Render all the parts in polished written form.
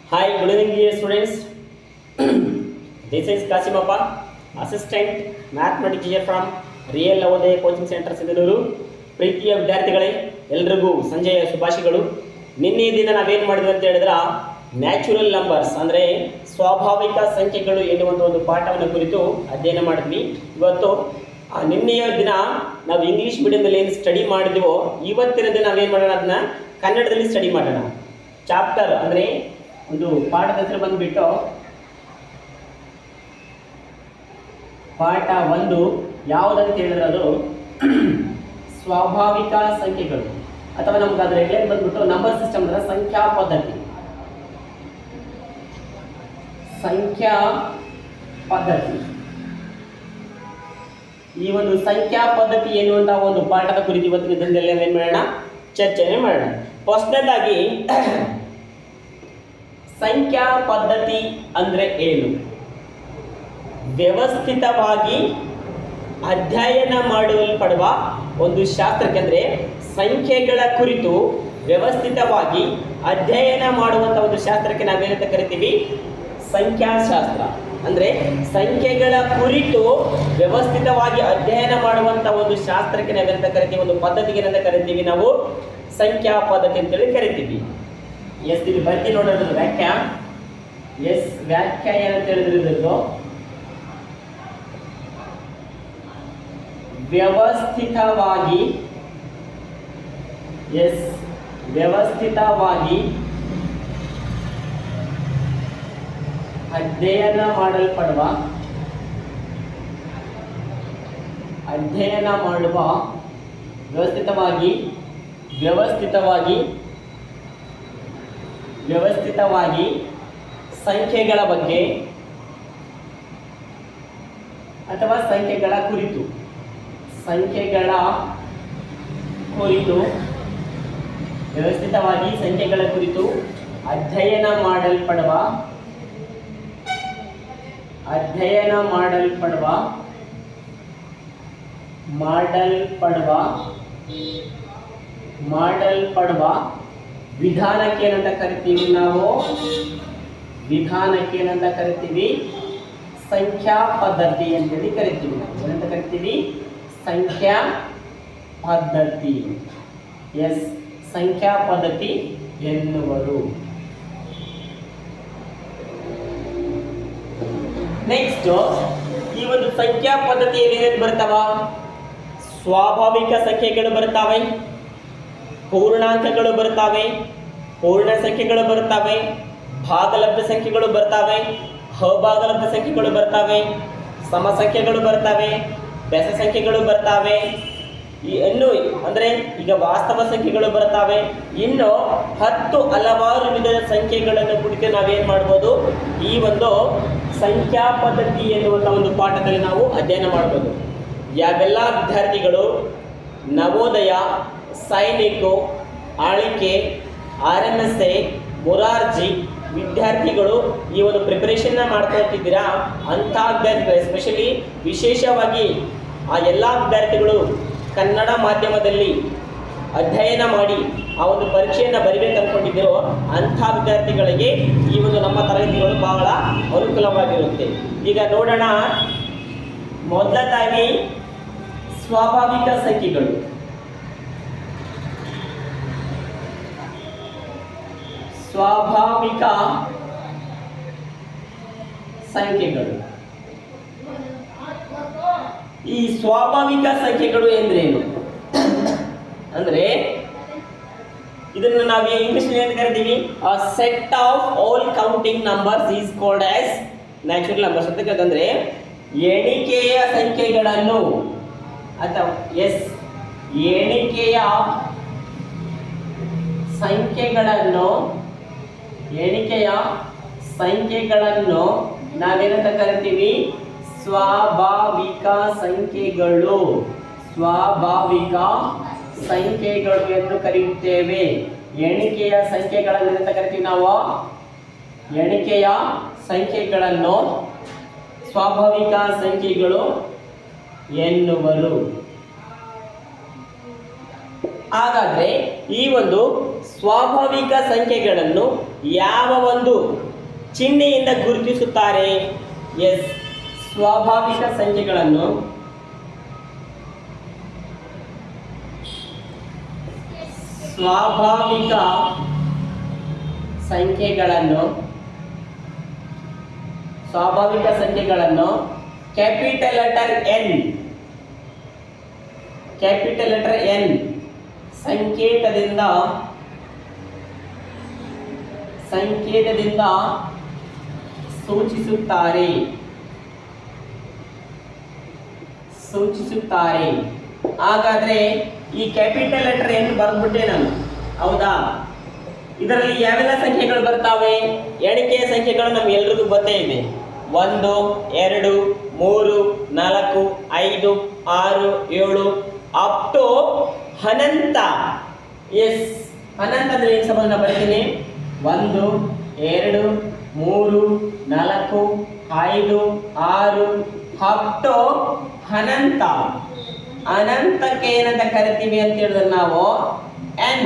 Hi, good evening dear students. This is Kasimappa, assistant mathematics teacher from Real Navodaya Coaching Center Sindhanur. ಪ್ರೀತಿಯ ವಿದ್ಯಾರ್ಥಿಗಳೇ, ಎಲ್ಲರಿಗೂ ಸಂಜೆಯ ಶುಭಾಶಯಗಳು. ನಿನ್ನೆ ದಿನ ನಾವೇನು ಮಾಡಿದ್ವಿ ಅಂತ ಹೇಳಿದ್ರೆ ನ್ಯಾಚುರಲ್ ನಂಬರ್ಸ್ ಅಂದರೆ ಸ್ವಾಭಾವಿಕ ಸಂಖ್ಯೆಗಳು ಎನ್ನುವಂಥ ಒಂದು ಪಾಠವನ್ನು ಕುರಿತು ಅಧ್ಯಯನ ಮಾಡಿದ್ವಿ. ಇವತ್ತು ನಿನ್ನೆಯ ದಿನ ನಾವು ಇಂಗ್ಲೀಷ್ ಮೀಡಿಯಂದಲ್ಲಿ ಏನು ಸ್ಟಡಿ ಮಾಡಿದ್ವೋ ಇವತ್ತಿನ ದಿನ ನಾವೇನು ಮಾಡೋಣ ಅದನ್ನ ಕನ್ನಡದಲ್ಲಿ ಸ್ಟಡಿ ಮಾಡೋಣ. ಚಾಪ್ಟರ್ ಅಂದರೆ ಒಂದು ಪಾಠದ ಹೆಸರು ಬಂದುಬಿಟ್ಟು ಪಾಠ 1 ಯಾವುದಂತ ಹೇಳಿದ್ರೆ ಅದು ಸ್ವಾಭಾವಿಕ ಸಂಖ್ಯೆಗಳು ಅಥವಾ ನಮ್ಗೆ ಅದರ ಹೆಡ್ಲೈನ್ ಬಂದ್ಬಿಟ್ಟು ನಂಬರ್ ಸಿಸ್ಟಮ್ ಅಂದ್ರೆ ಸಂಖ್ಯಾ ಪದ್ಧತಿ. ಸಂಖ್ಯಾ ಪದ್ಧತಿ ಈ ಒಂದು ಸಂಖ್ಯಾ ಪದ್ಧತಿ ಎನ್ನುವಂತಹ ಒಂದು ಪಾಠದ ಕುರಿತು ಇವತ್ತಿನ ದಿನದಲ್ಲಿ ಏನು ಮಾಡೋಣ, ಚರ್ಚೆನೆ ಮಾಡೋಣ. ಫಸ್ಟ್ನೇದಾಗಿ ಸಂಖ್ಯಾ ಪದ್ಧತಿ ಅಂದ್ರೆ ಏನು? ವ್ಯವಸ್ಥಿತವಾಗಿ ಅಧ್ಯಯನ ಮಾಡಲ್ಪಡುವ ಒಂದು ಶಾಸ್ತ್ರಕ್ಕೆ, ಅಂದರೆ ಸಂಖ್ಯೆಗಳ ಕುರಿತು ವ್ಯವಸ್ಥಿತವಾಗಿ ಅಧ್ಯಯನ ಮಾಡುವಂಥ ಒಂದು ಶಾಸ್ತ್ರಕ್ಕೆ ನಾವೇನಂತ ಕರಿತೀವಿ? ಸಂಖ್ಯಾಶಾಸ್ತ್ರ. ಅಂದರೆ ಸಂಖ್ಯೆಗಳ ಕುರಿತು ವ್ಯವಸ್ಥಿತವಾಗಿ ಅಧ್ಯಯನ ಮಾಡುವಂಥ ಒಂದು ಶಾಸ್ತ್ರಕ್ಕೆ ನಾವೇನಂತ ಕರಿತೀವಿ? ಒಂದು ಪದ್ಧತಿಗೆ ಏನಂತ ಕರಿತೀವಿ? ನಾವು ಸಂಖ್ಯಾ ಪದ್ಧತಿ ಅಂತೇಳಿ ಕರಿತೀವಿ. ಎಸ್, ಇಲ್ಲಿ ಬರ್ತಿ ನೋಡೋದು ವ್ಯಾಖ್ಯ. ಎಸ್, ವ್ಯಾಖ್ಯ ಏನಂತ ಹೇಳಿದ್ರು ವ್ಯವಸ್ಥಿತವಾಗಿ, ಎಸ್, ವ್ಯವಸ್ಥಿತವಾಗಿ ಅಧ್ಯಯನ ಮಾಡಲ್ಪಡುವ ವ್ಯವಸ್ಥಿತವಾಗಿ ಸಂಖ್ಯೆಗಳ ಬಗ್ಗೆ ಅಥವಾ ಸಂಖ್ಯೆಗಳ ಕುರಿತು ವ್ಯವಸ್ಥಿತವಾಗಿ ಸಂಖ್ಯೆಗಳ ಕುರಿತು ಅಧ್ಯಯನ ಮಾಡಲ್ಪಡುವ ವಿಧಾನಕ್ಕೆ ಏನಂತ ಕರಿತೀವಿ? ನಾವು ವಿಧಾನಕ್ಕೆ ಏನಂತ ಕರಿತೀವಿ? ಸಂಖ್ಯಾ ಪದ್ಧತಿ ಅಂತೇಳಿ ಕರಿತೀವಿ. ನಾವು ಏನಂತ ಕರಿತೀವಿ? ಸಂಖ್ಯಾ ಪದ್ಧತಿ. ಎಸ್, ಸಂಖ್ಯಾ ಪದ್ಧತಿ ಎನ್ನುವರು. ನೆಕ್ಸ್ಟ್, ಈ ಒಂದು ಸಂಖ್ಯಾ ಪದ್ಧತಿಯಲ್ಲಿ ಏನೇನು ಬರ್ತಾವ? ಸ್ವಾಭಾವಿಕ ಸಂಖ್ಯೆಗಳು ಬರ್ತಾವೆ, ಪೂರ್ಣಾಂಕಗಳು ಬರ್ತಾವೆ, ಪೂರ್ಣ ಸಂಖ್ಯೆಗಳು ಬರ್ತಾವೆ, ಭಾಗಲಬ್ಧ ಸಂಖ್ಯೆಗಳು ಬರ್ತಾವೆ, ಅಭಾಗಲಬ್ಧ ಸಂಖ್ಯೆಗಳು ಬರ್ತಾವೆ, ಸಮ ಸಂಖ್ಯೆಗಳು ಬರ್ತಾವೆ, ಬೆಸ ಸಂಖ್ಯೆಗಳು ಬರ್ತಾವೆ, ಇನ್ನು ಅಂದರೆ ಈಗ ವಾಸ್ತವ ಸಂಖ್ಯೆಗಳು ಬರ್ತಾವೆ. ಇನ್ನು 10 ಹಲವಾರು ವಿಧದ ಸಂಖ್ಯೆಗಳನ್ನು ಕುರಿತು ನಾವೇನು ಮಾಡ್ಬೋದು? ಈ ಒಂದು ಸಂಖ್ಯಾ ಪದ್ಧತಿ ಎನ್ನುವಂಥ ಒಂದು ಪಾಠದಲ್ಲಿ ನಾವು ಅಧ್ಯಯನ ಮಾಡ್ಬೋದು. ಯಾವೆಲ್ಲ ವಿದ್ಯಾರ್ಥಿಗಳು ನವೋದಯ, ಸೈನಿಕ, ಆಳಿಕೆ, RMSA, ಮೊರಾರ್ಜಿ ವಿದ್ಯಾರ್ಥಿಗಳು ಈ ಒಂದು ಪ್ರಿಪರೇಷನ್ನ ಮಾಡ್ಕೊಳ್ತಿದ್ದೀರಾ ಅಂಥ ವಿದ್ಯಾರ್ಥಿಗಳು, ಎಸ್ಪೆಷಲಿ ವಿಶೇಷವಾಗಿ ಆ ಎಲ್ಲ ವಿದ್ಯಾರ್ಥಿಗಳು ಕನ್ನಡ ಮಾಧ್ಯಮದಲ್ಲಿ ಅಧ್ಯಯನ ಮಾಡಿ ಆ ಒಂದು ಪರೀಕ್ಷೆಯನ್ನು ಬರಿಬೇಕು ಅಂದ್ಕೊಂಡಿದ್ದೀರೋ ಅಂಥ ವಿದ್ಯಾರ್ಥಿಗಳಿಗೆ ಈ ಒಂದು ನಮ್ಮ ತರಗತಿಗಳು ಬಹಳ ಅನುಕೂಲವಾಗಿರುತ್ತೆ. ಈಗ ನೋಡೋಣ, ಮೊದಲದಾಗಿ ಸ್ವಾಭಾವಿಕ ಸಂಖ್ಯೆಗಳು. ಸ್ವಾಭಾವಿಕ ಸಂಖ್ಯೆಗಳು. ಈ ಸ್ವಾಭಾವಿಕ ಸಂಖ್ಯೆಗಳು ಎಂದ್ರೇನು ಅಂದ್ರೆ ಇದನ್ನು ನಾವು ಇಂಗ್ಲಿಷ್ ಏನು ಕರಿತೀವಿ? A set of all counting numbers is called as natural numbers ಅಂತ ಕರೆದಂದ್ರೆ ಎಣಿಕೆಯ ಸಂಖ್ಯೆಗಳನ್ನು ಅಥವಾ ಎಸ್ ಎಣಿಕೆಯ ಸಂಖ್ಯೆಗಳನ್ನು ನಾವೇನಂತ ಕರಿತೀವಿ? ಸ್ವಾಭಾವಿಕ ಸಂಖ್ಯೆಗಳು ಎಂದು ಕರೆಯುತ್ತೇವೆ. ಎಣಿಕೆಯ ಸಂಖ್ಯೆಗಳನ್ನು ಅಂತ ಕರಿತೀವಿ ನಾವು. ಎಣಿಕೆಯ ಸಂಖ್ಯೆಗಳನ್ನು ಸ್ವಾಭಾವಿಕ ಸಂಖ್ಯೆಗಳು ಎನ್ನುವರು. ಹಾಗಾದ್ರೆ ಈ ಒಂದು ಸ್ವಾಭಾವಿಕ ಸಂಖ್ಯೆಗಳನ್ನು ಯಾವ ಒಂದು ಚಿಹ್ನೆಯಿಂದ ಗುರುತಿಸುತ್ತಾರೆ? ಎಸ್, ಸ್ವಾಭಾವಿಕ ಸಂಖ್ಯೆಗಳನ್ನು ಕ್ಯಾಪಿಟಲ್ ಲೆಟರ್ ಎನ್ ಸಂಕೇತದಿಂದ ಸೂಚಿಸುತ್ತಾರೆ. ಹಾಗಾದ್ರೆ ಈ ಕ್ಯಾಪಿಟಲ್ ಲೆಟರ್ ಎನ್ ಬರ್ಬಿಟ್ಟೆ ನಾನು, ಹೌದಾ? ಇದರಲ್ಲಿ ಯಾವೆಲ್ಲ ಸಂಖ್ಯೆಗಳು ಬರ್ತಾವೆ? ಎಣಿಕೆಯ ಸಂಖ್ಯೆಗಳು ನಮ್ಗೆಲ್ರಿಗೂ ಗೊತ್ತೇ ಇದೆ. 1 2 3 4 5 6 7 ಅಪ್ ಟು ಅನಂತ. ಎಸ್, ಅನಂತ ಅಂದ್ರೆ ಏನು ಸಂಬಂಧ ಬರ್ತೀನಿ? 1 2 3 4 5 6 ಅಪ್ ಟು ಅನಂತ. ಅನಂತಕ್ಕೆ ಏನಂತ ಕರಿತೀವಿ ಅಂತ ಹೇಳಿದ್ರೆ ನಾವು n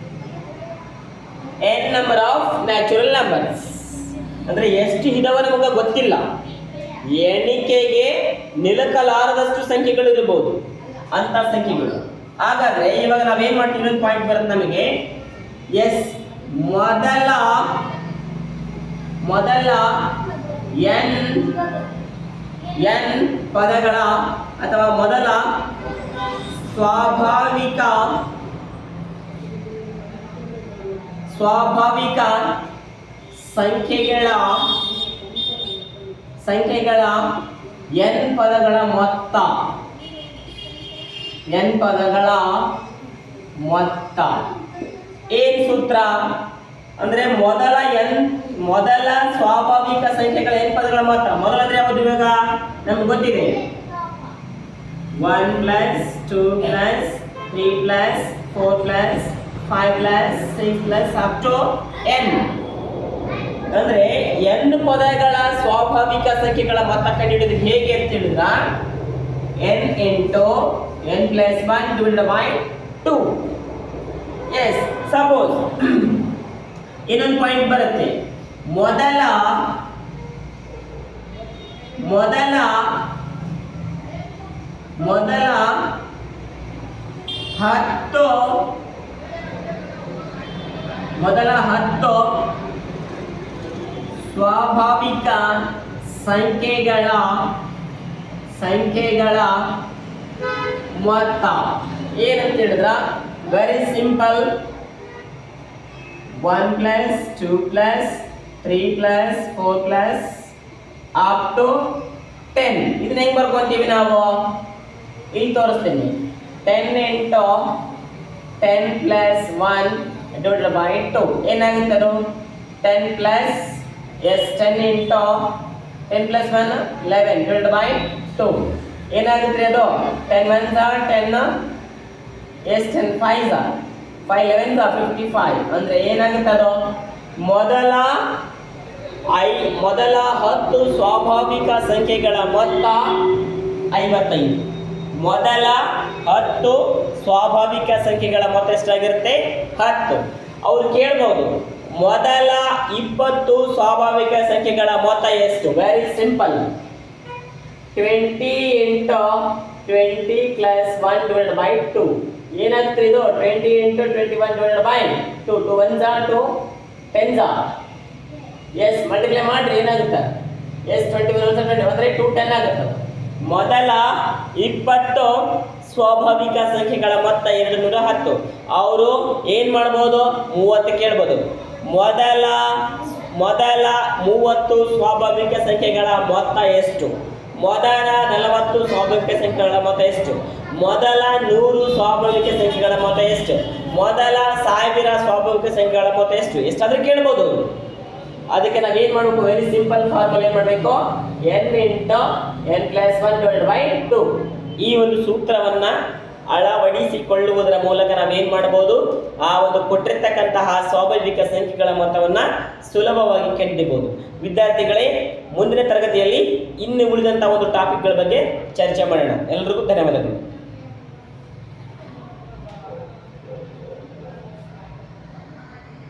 number of natural numbers. ಅಂದ್ರೆ ಎಷ್ಟು ಇದಾವೆ ನಮಗೆ ಗೊತ್ತಿಲ್ಲ, ಎಣಿಕೆಗೆ ನಿಲುಕಲಾರದಷ್ಟು ಸಂಖ್ಯೆಗಳು ಇರಬಹುದು ಅಂತ ಸಂಖ್ಯೆಗಳು. ಹಾಗಾದ್ರೆ ಇವಾಗ ನಾವೇನ್ ಮಾಡ್ತೀವಿ ಒಂದು ಪಾಯಿಂಟ್ ಬರುತ್ತೆ ನಮಗೆ. ಎಸ್, ಮೊದಲ n ಪದಗಳ ಅಥವಾ ಮೊದಲ ಸ್ವಾಭಾವಿಕ ಸಂಖ್ಯೆಗಳ n ಪದಗಳ ಮೊತ್ತ. ಏನ್ ಸೂತ್ರ ಅಂದ್ರೆ ಮೊದಲ ಸ್ವಾಭಾವಿಕ ಸಂಖ್ಯೆಗಳ n ಪದಗಳ ಮೊತ್ತ. ಮೊದಲ ಅಂದ್ರೆ ಯಾವುದು? ಇವಾಗ ನಮ್ಗೆ ಗೊತ್ತಿದೆ 1 + 2 + 3 + 4 + 5 + 6 + up to n. ಅಂದ್ರೆ n ಪದಗಳ ಸ್ವಾಭಾವಿಕ ಸಂಖ್ಯೆಗಳ ಮೊತ್ತ ಕಂಡುಹಿಡಿಯೋದು ಹೇಗೆ ಅಂತ ಹೇಳಿದ್ರ n × n + 1 / 2. ಎಸ್, ಸಪೋಸ್ ಇನ್ನೊಂದು ಪಾಯಿಂಟ್ ಬರುತ್ತೆ. ಮೊದಲ 10 ಸ್ವಾಭಾವಿಕ ಸಂಖ್ಯೆಗಳ ಮೊತ್ತ ಏನಂತ ಹೇಳಿದ್ರ ವೆರಿ ಸಿಂಪಲ್. 1 + 2 + 3 + 4 + up to 10. ಇದನ್ನ ಹೆಂಗ್ ಬರ್ಕೊಂತೀವಿ ನಾವು? ಇಲ್ಲಿ ತೋರಿಸ್ತೀನಿ. 10 × 10 + 1 / 2 ಏನಾಗುತ್ತೆ ಅದು? 10 + 10 × 10 + 1 11 / 2 ಏನಾಗುತ್ತೆ ಅದು? 10 1s are 10 10 5s are 5 11s are 55. ಅಂದ್ರೆ ಏನಾಗುತ್ತೆ ಅದು? ಮೊದಲ 10 ಸ್ವಾಭಾವಿಕ ಸಂಖ್ಯೆಗಳ ಮೊತ್ತ 55. ಮೊದಲ 10 ಸ್ವಾಭಾವಿಕ ಸಂಖ್ಯೆಗಳ ಮೊತ್ತ ಎಷ್ಟಾಗಿರುತ್ತೆ? 10. ಅವ್ರು ಕೇಳ್ಬೋದು ಮೊದಲ 20 ಸ್ವಾಭಾವಿಕ ಸಂಖ್ಯೆಗಳ ಮೊತ್ತ ಎಷ್ಟು? Very simple. 20 × 20 + 1 / 2 ಏನಾಗುತ್ತೆ ಇದು? 20 × 21 / 2. 2 1s are 2 10s are. S, multiply ಮಾಡ್ರಿ ಏನಾಗುತ್ತೆ? ಎಸ್, 21 1s are 20 ಅಂದ್ರೆ 210 ಆಗುತ್ತೆ. ಮೊದಲ 20 ಸ್ವಾಭಾವಿಕ ಸಂಖ್ಯೆಗಳ ಮೊತ್ತ 210. ಅವರು ಏನ್ ಮಾಡ್ಬೋದು? 30 ಕೇಳ್ಬೋದು. ಮೊದಲ 30 ಸ್ವಾಭಾವಿಕ ಸಂಖ್ಯೆಗಳ ಮೊತ್ತ ಎಷ್ಟು? ಮೊದಲ 40 ಸ್ವಾಭಾವಿಕ ಸಂಖ್ಯೆಗಳ ಮೊತ್ತ ಎಷ್ಟು? ಮೊದಲ 100 ಸ್ವಾಭಾವಿಕ ಸಂಖ್ಯೆಗಳ ಮೊತ್ತ ಎಷ್ಟು? ಮೊದಲ 1000 ಸ್ವಾಭಾವಿಕ ಸಂಖ್ಯೆಗಳ ಮೊತ್ತ ಎಷ್ಟು? ಎಷ್ಟಾದ್ರೂ ಕೇಳ್ಬೋದು. ಅದಕ್ಕೆ ನಾವೇನ್ ಮಾಡಬೇಕು? ವೆರಿ ಸಿಂಪಲ್ ಫಾರ್ಮುಲಾ ಏನ್ ಮಾಡಬೇಕು? n × n + 1 / 2. ಈ ಒಂದು ಸೂತ್ರವನ್ನ ಅಳವಡಿಸಿಕೊಳ್ಳುವುದರ ಮೂಲಕ ನಾವೇನ್ ಮಾಡಬಹುದು? ಆ ಒಂದು ಕೊಟ್ಟಿರ್ತಕ್ಕಂತಹ ಸ್ವಾಭಾವಿಕ ಸಂಖ್ಯೆಗಳ ಮೊತ್ತವನ್ನ ಸುಲಭವಾಗಿ ಕಂಡುಹಿಡಿಯಬಹುದು. ವಿದ್ಯಾರ್ಥಿಗಳೇ, ಮುಂದಿನ ತರಗತಿಯಲ್ಲಿ ಇನ್ನು ಉಳಿದಂತಹ ಒಂದು ಟಾಪಿಕ್ಗಳ ಬಗ್ಗೆ ಚರ್ಚೆ ಮಾಡೋಣ. ಎಲ್ಲರಿಗೂ ಧನ್ಯವಾದಗಳು.